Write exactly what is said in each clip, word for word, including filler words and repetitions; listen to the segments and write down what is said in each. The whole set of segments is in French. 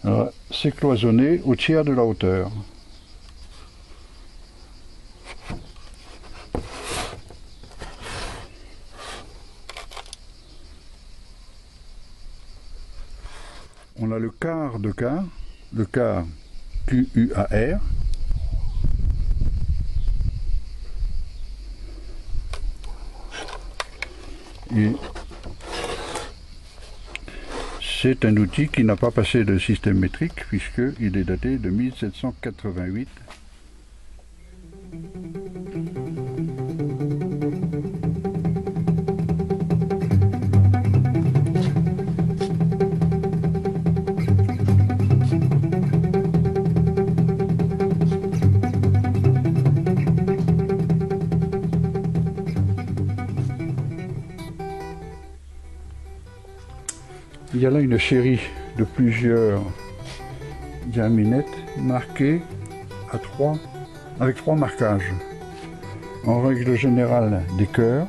C'est cloisonné au tiers de la hauteur. On a le quart de quart, le quart Q U A R. Et c'est un outil qui n'a pas passé de système métrique puisqu'il est daté de mille sept cent quatre-vingt-huit. Il y a là une série de plusieurs diaminettes marquées à trois, avec trois marquages. En règle générale, des cœurs,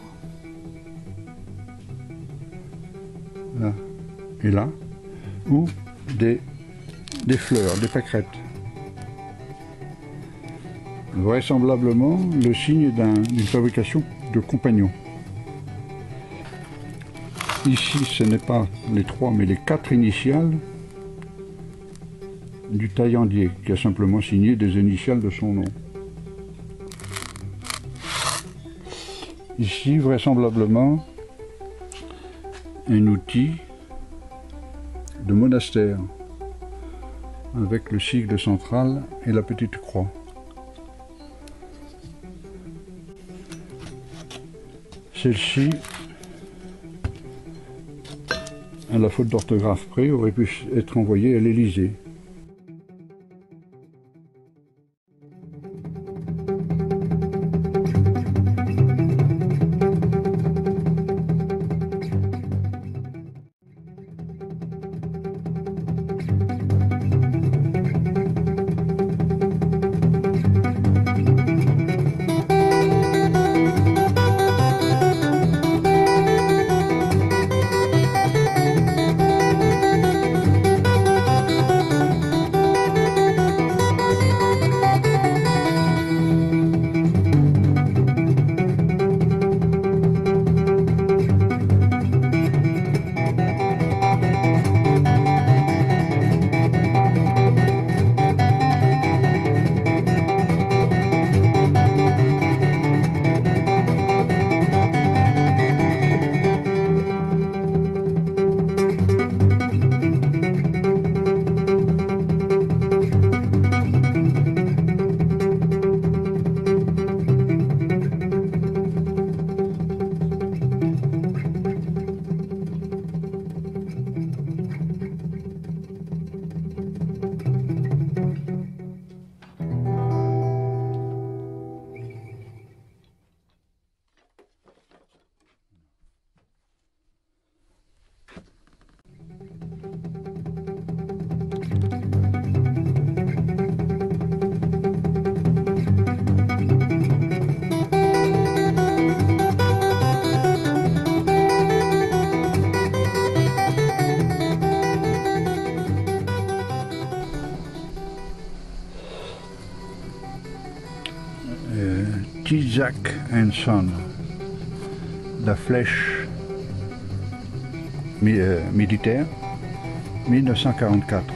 là et là, ou des, des fleurs, des pâquerettes. Vraisemblablement le signe d'une fabrication de compagnons. Ici, ce n'est pas les trois, mais les quatre initiales du taillandier, qui a simplement signé des initiales de son nom. Ici, vraisemblablement, un outil de monastère, avec le sigle central et la petite croix. Celle-ci, à la faute d'orthographe près, aurait pu être envoyée à l'Élysée. Thisac and Son, la flèche mi euh, militaire, mille neuf cent quarante-quatre.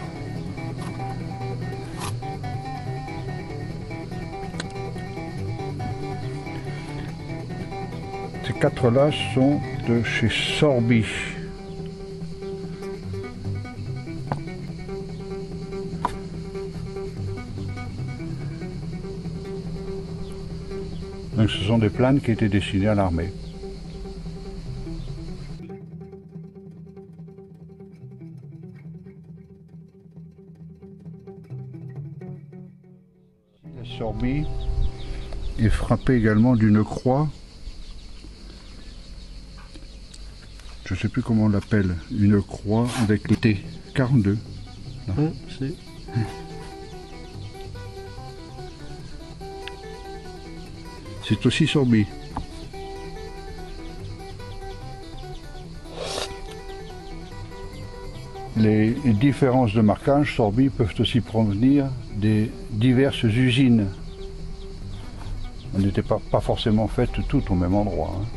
Ces quatre-là sont de chez Sorby. Donc ce sont des planes qui étaient destinées à l'armée. La Sorby est frappée également d'une croix. Je ne sais plus comment on l'appelle, une croix avec le T quarante-deux. Hum, c'est... C'est aussi Sorby. Les différences de marquage sorbis peuvent aussi provenir des diverses usines. Elles n'étaient pas, pas forcément faites toutes au même endroit. Hein.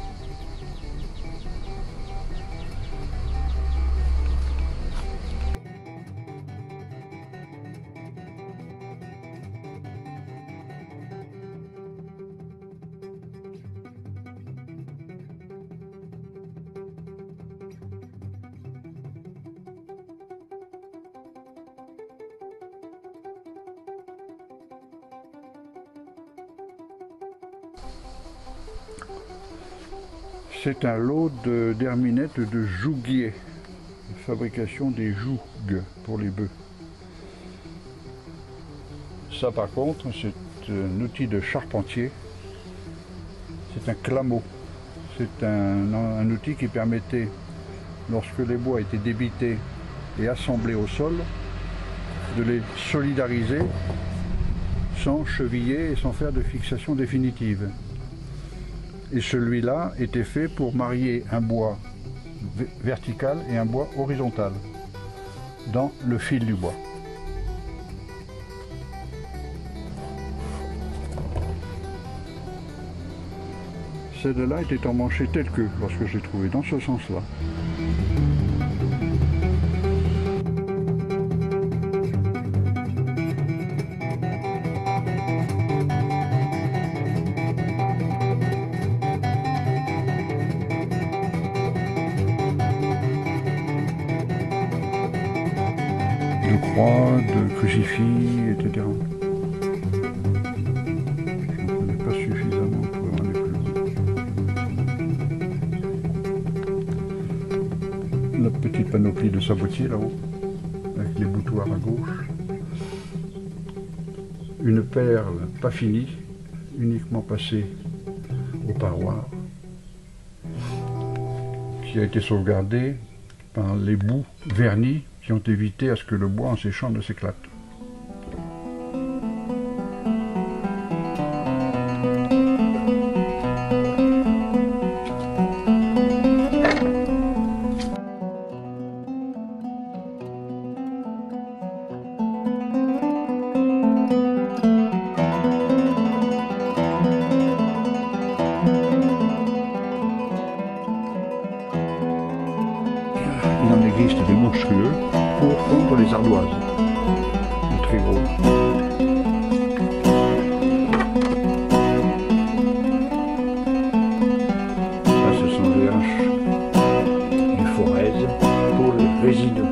C'est un lot d'herminettes de, de jouguier, fabrication des jougs pour les bœufs. Ça par contre, c'est un outil de charpentier, c'est un clameau. C'est un, un outil qui permettait, lorsque les bois étaient débités et assemblés au sol, de les solidariser sans cheviller et sans faire de fixation définitive. Et celui-là était fait pour marier un bois vertical et un bois horizontal dans le fil du bois. Celle-là était emmanchée telle que, lorsque je l'ai trouvée dans ce sens-là. De croix, de crucifix, et cetera. Je n'en connais pas suffisamment pour aller plus loin. La petite panoplie de sabotiers là-haut, avec les boutoirs à gauche. Une perle pas finie, uniquement passée au parloir, qui a été sauvegardée par les bouts vernis qui ont évité à ce que le bois en séchant ne s'éclate. Il en existe des monstrueux pour fondre les ardoises, des très gros. Ça, ce sont les haches du Forez pour le résineux.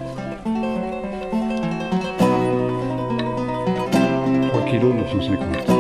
neuf cent cinquante.